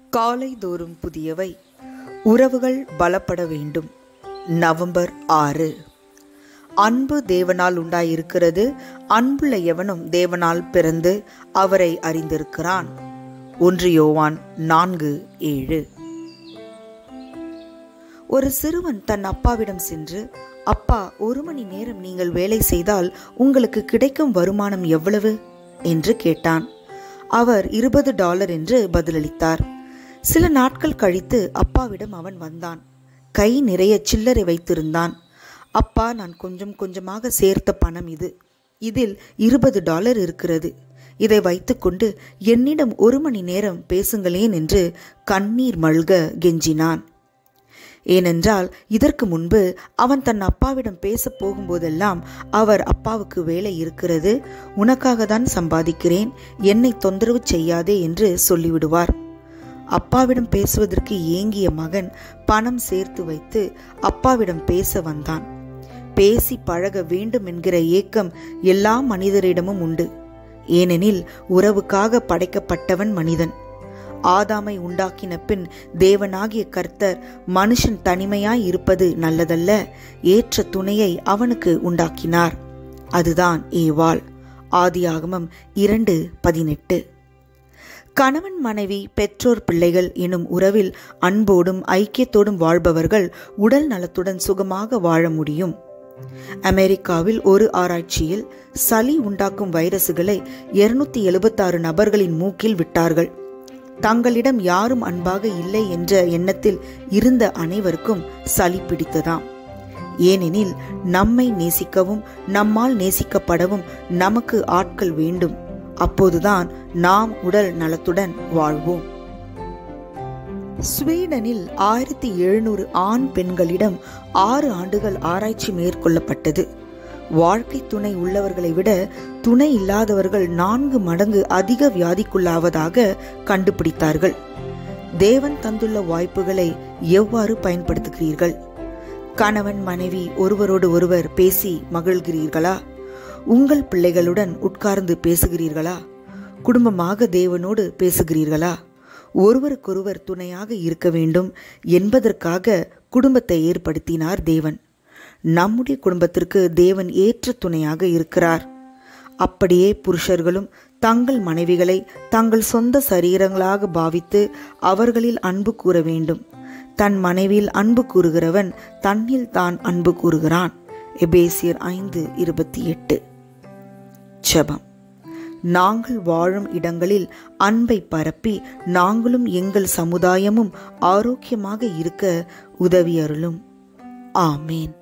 காலைதோறும் புதியவை. உறவுகள் பலப்பட வேண்டும். நவம்பர் 6. அன்பு தேவனால் உண்டாயிருக்கிறது. அன்புள்ள எவனும் தேவனால் பிறந்து அவரை அறிந்திருக்கிறான். 1 யோவான் 4:7. ஒரு சிறுவன் தன் அப்பாவிடம் சென்று, அப்பா, 1 மணி நேரம் நீங்கள் வேலை செய்தால் உங்களுக்கு கிடைக்கும் வருமானம் எவ்வளவு என்று கேட்டான். அவர் $20 என்று பதிலளித்தார். சில நாட்கள் கழித்து அப்பாவிடம் அவன் வந்தான். கை நிறைய சில்லறை வைத்திருந்தான். அப்பா, நான் கொஞ்சம் கொஞ்சமாக சேர்த்த பணம் இது. இதில் $20 இருக்கிறது. இதை வைத்துக்கொண்டு என்னிடம் 1 மணி நேரம் பேசுங்களேன் என்று கண்ணீர் மல்க கெஞ்சினான். ஏனென்றால் இதற்கு முன்பு அவன் தன் அப்பாவிடம் பேச போகும்போதெல்லாம் அவர் அப்பாவுக்கு வேலை இருக்கிறது, உனக்காக தான் சம்பாதிக்கிறேன், என்னை தொந்தரவு செய்யாதே என்று சொல்லிவிடுவார். அப்பாவிடம் பேசுவதற்கு ஏங்கிய மகன் பணம் சேர்த்து வைத்து அப்பாவிடம் பேச வந்தான். பேசி பழக வேண்டும் என்கிற ஏக்கம் எல்லா மனிதரிடமும் உண்டு. ஏனெனில் உறவுக்காக படைக்கப்பட்டவன் மனிதன். ஆதாமை உண்டாக்கின பின் தேவனாகிய கர்த்தர் மனுஷன் தனிமையாய் இருப்பது நல்லதல்ல, ஏற்ற துணையை அவனுக்கு உண்டாக்கினார். அதுதான் ஏவாள். ஆதியாகமம் 2:18. கணவன் மனைவி பெற்றோர் பிள்ளைகள் எனும் உறவில் அன்போடும் ஐக்கியத்தோடும் வாழ்பவர்கள் உடல் நலத்துடன் சுகமாக வாழ முடியும். அமெரிக்காவில் ஒரு ஆராய்ச்சியில் சளி உண்டாக்கும் வைரசுகளை 276 நபர்களின் மூக்கில் விட்டார்கள். தங்களிடம் யாரும் அன்பாக இல்லை என்ற எண்ணத்தில் இருந்த அனைவருக்கும் சளி பிடித்ததாம். ஏனெனில் நம்மை நேசிக்கவும் நம்மால் நேசிக்கப்படவும் நமக்கு ஆட்கள் வேண்டும். அப்போதுதான் நாம் உடல் நலத்துடன் வாழ்வோம். ஸ்வீடனில் 1700 ஆண் பெண்களிடம் 6 ஆண்டுகள் ஆராய்ச்சி மேற்கொள்ளப்பட்டது. வாழ்க்கை துணை உள்ளவர்களை விட துணை இல்லாதவர்கள் 4 மடங்கு அதிக வியாதிக்குள்ளாவதாக கண்டுபிடித்தார்கள். தேவன் தந்துள்ள வாய்ப்புகளை எவ்வாறு பயன்படுத்துகிறீர்கள்? கணவன் மனைவி ஒருவரோடு ஒருவர் பேசி மகிழ்கிறீர்களா? உங்கள் பிள்ளைகளுடன் உட்கார்ந்து பேசுகிறீர்களா? குடும்பமாக தேவனோடு பேசுகிறீர்களா? ஒருவருக்கொருவர் துணையாக இருக்க வேண்டும் என்பதற்காக குடும்பத்தை ஏற்படுத்தினார் தேவன். நம்முடைய குடும்பத்திற்கு தேவன் ஏற்ற துணையாக இருக்கிறார். அப்படியே புருஷர்களும் தங்கள் மனைவிகளை தங்கள் சொந்த சரீரங்களாக பாவித்து அவர்களில் அன்பு கூற வேண்டும். தன் மனைவியில் அன்பு கூறுகிறவன் தன்னில் தான் அன்பு கூறுகிறான். எபேசியர் 5:28. ஜெபம். நாங்கள் வாழும் இடங்களில் அன்பை பரப்பி நாங்களும் எங்கள் சமுதாயமும் ஆரோக்கியமாக இருக்க உதவி அருளும். ஆமேன்.